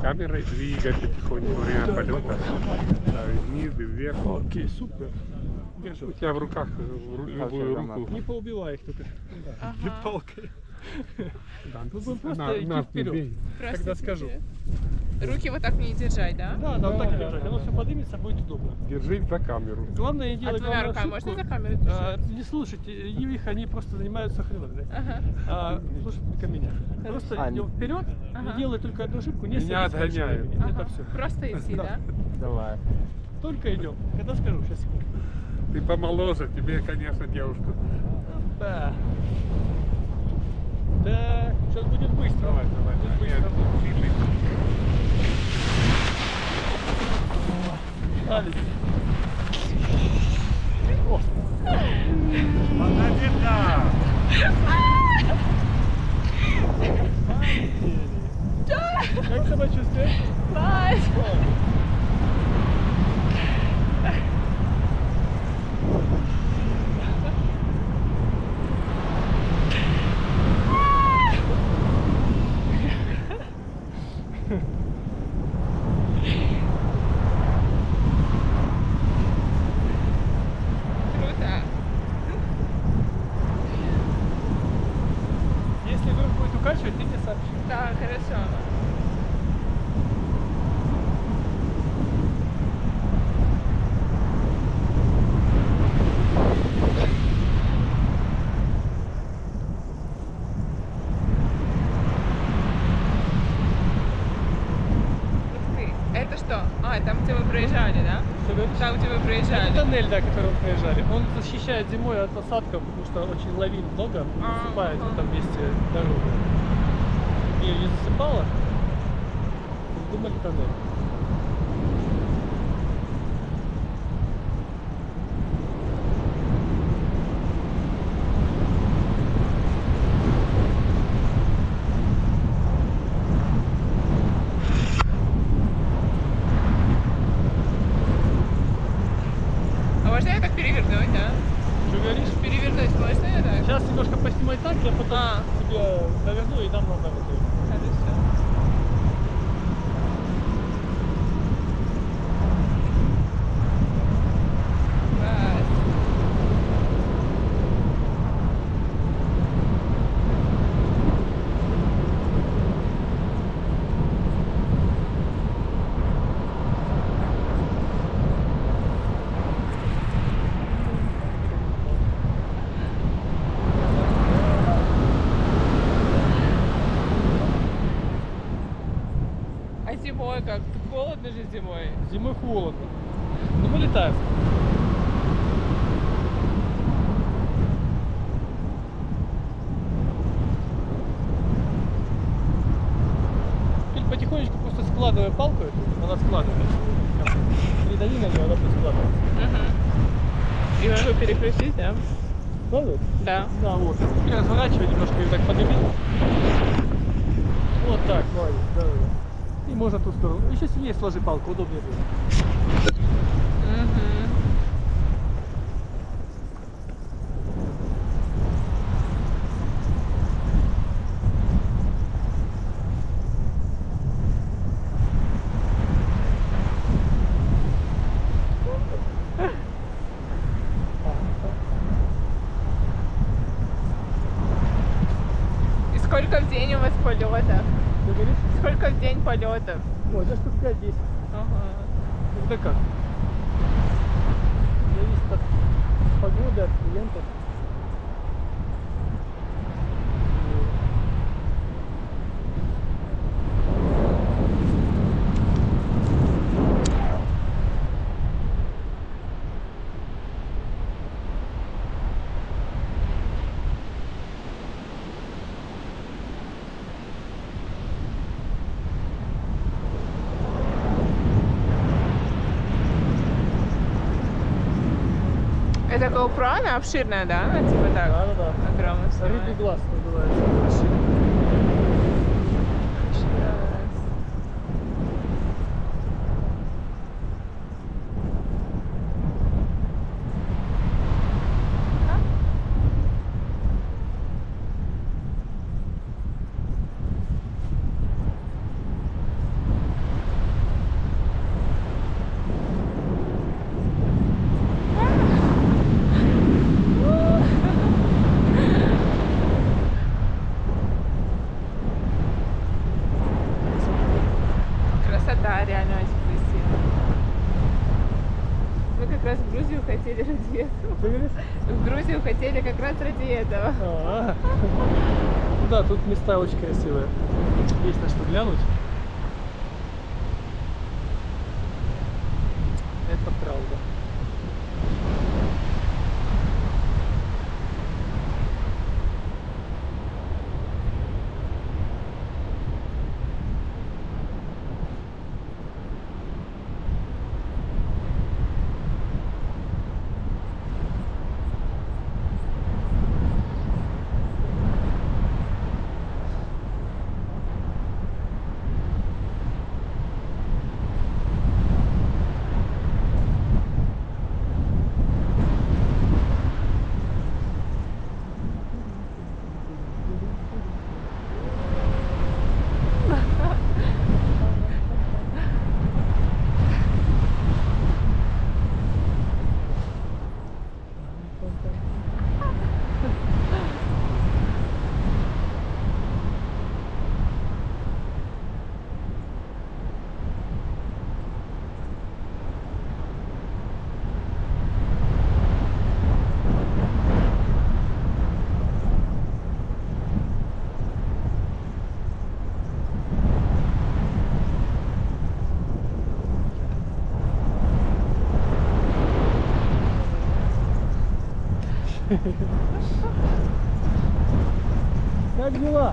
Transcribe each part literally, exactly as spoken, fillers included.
камерой двигать потихоньку во время полета. Ставить вниз и вверх. Окей, супер. У тебя в руках в любую руку. Не поубивай их только. Ага. Палкой. Да, Просто на, идти на, вперед, Просто когда тебе. скажу. Руки вот так не держать, да? Да, да, вот так и держать. Оно все поднимется, будет удобно. Держи за камеру. Главное не А делать двумя главную руками ошибку. можно за камеру А, держать? не слушайте их, они просто занимаются хреном. Ага. А слушайте только меня. Просто А, идем вперед, ага. не делай только одну ошибку, не Меня садись раньше отгоняют. времени. Ага. Это все. Просто идти, да? Давай. Только идем. Когда скажу, сейчас секунду. Ты помоложе, тебе, конечно, девушка. Да. Да, сейчас будет быстро. Давай, давай. Будет Нет, быстро. сильный. Али. Молодец! Как себя чувствуешь? Класс! Круто! Если вдруг будет укачивать, ты мне сообщи. Да, хорошо. Ух ты, это что? А, там, где мы проезжали, да? Что говоришь? Там, где мы Это проезжали. тоннель, да, который мы проезжали. Он защищает зимой от осадков, потому что очень лавин много, А, засыпает в ага. этом месте дорогу. Ее не засыпало, думали тоннель. А можно я так перевернуть, да? Что говоришь? Перевернуть можно я так? Сейчас немножко поснимай так, я потом А. тебе поверну и дам назад. Хорошо. Класс. А зимой как? Тут холодно же зимой. Зимой холодно. Но мы летаем. Теперь потихонечку просто складывая палку, эту, она складывается. Придави на нее, она будет складываться. Угу. И могу переключить, да? Складывается? Да. Да, вот. Теперь разворачивай немножко ее так подними. Вот так, молодец, давай. И можно ту сторону. Еще сильнее сложи палку, удобнее будет. Угу. И сколько в день у вас полетов? Ты говоришь? Сколько в день полетов? Ой, да штук пять-десять. Ага. Это как? Зависит от погоды, от клиентов. Это GoPro, она обширная, да? Она типа так? Да, да, да. Огромная. Рыбий глаз называется. Да, реально очень красиво. Мы как раз в Грузию хотели ради этого. Ты говоришь? В Грузию хотели как раз ради этого. А -а -а. Да, тут места очень красивые. Есть на что глянуть. Это правда. Как дела?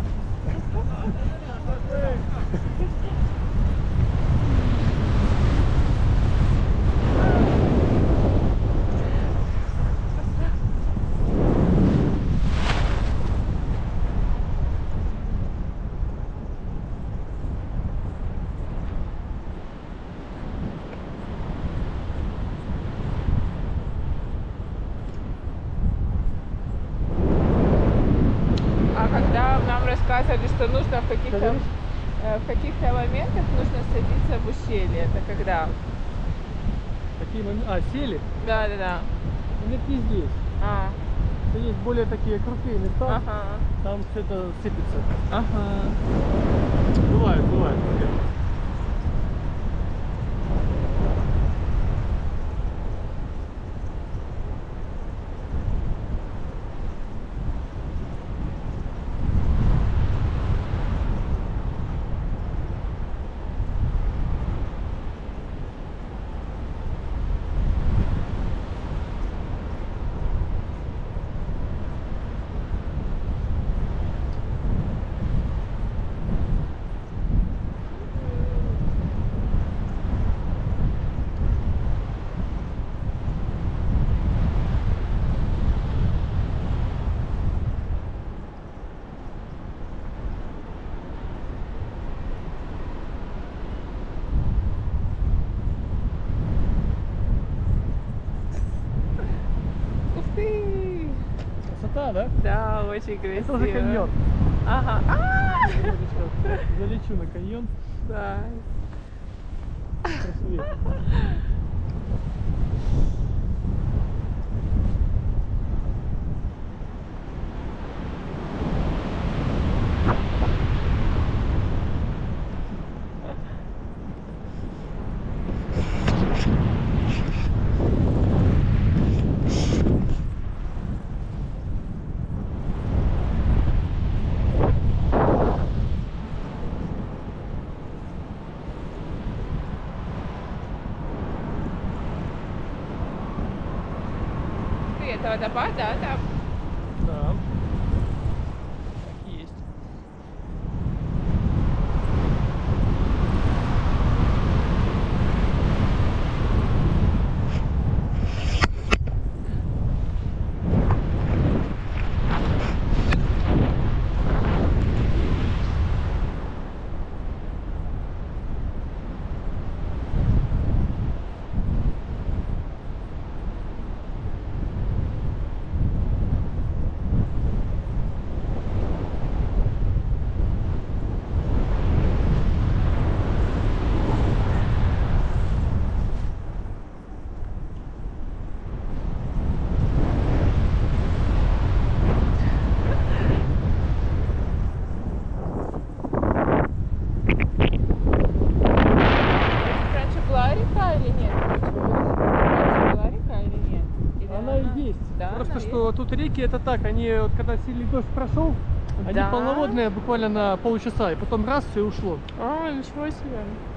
Рассказывали, что нужно в каких-то в каких-то моментах нужно садиться в ущелье. Это когда? Какие моменты? А, сели? Да, да, да. Нет, не здесь. А. Есть более такие крутые места. Ага. Там все это сыпется. Ага. Бывает, бывает. Красота, да? Да, очень красиво. Это уже каньон. Ага. А-а-а! Залечу на каньон. Да. Красивее. Это водопад, да, там? Да. Так есть. Да, Просто она что тут реки это так, они вот когда сильный дождь прошел, они Да. полноводные буквально на полчаса, и потом раз все ушло. есть. А, ничего себе.